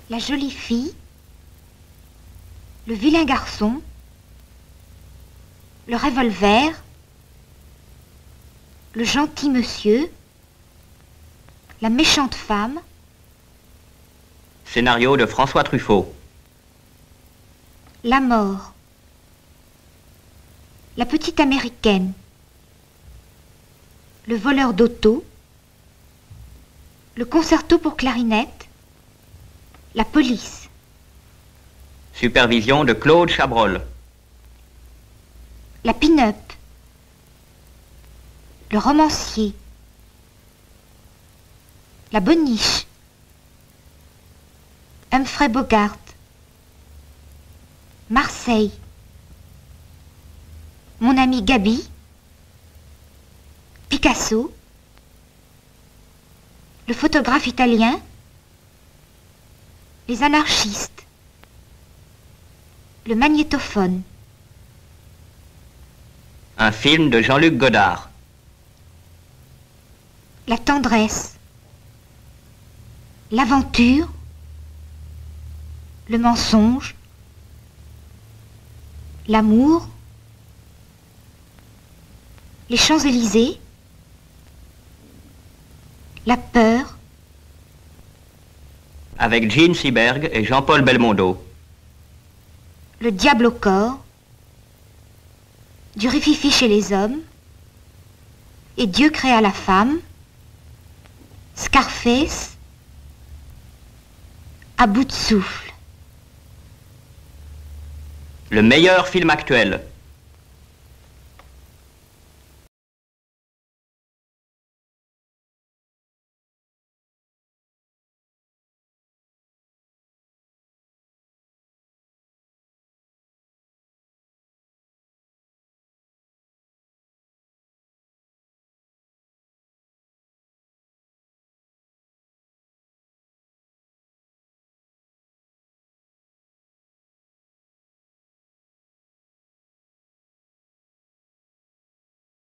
La jolie fille, le vilain garçon, le revolver, le gentil monsieur, la méchante femme. Scénario de François Truffaut. La mort, la petite américaine, le voleur d'auto, le concerto pour clarinette, la police. Supervision de Claude Chabrol. La pin-up, le romancier, la boniche, Humphrey Bogart, Marseille, mon ami Gaby, Picasso, le photographe italien, les anarchistes, le magnétophone. Un film de Jean-Luc Godard. La tendresse, l'aventure, le mensonge, l'amour, les Champs-Élysées, la peur. Avec Gene Seberg et Jean-Paul Belmondo. Le diable au corps, du rififi chez les hommes, et Dieu créa la femme, Scarface, à bout de souffle. Le meilleur film actuel.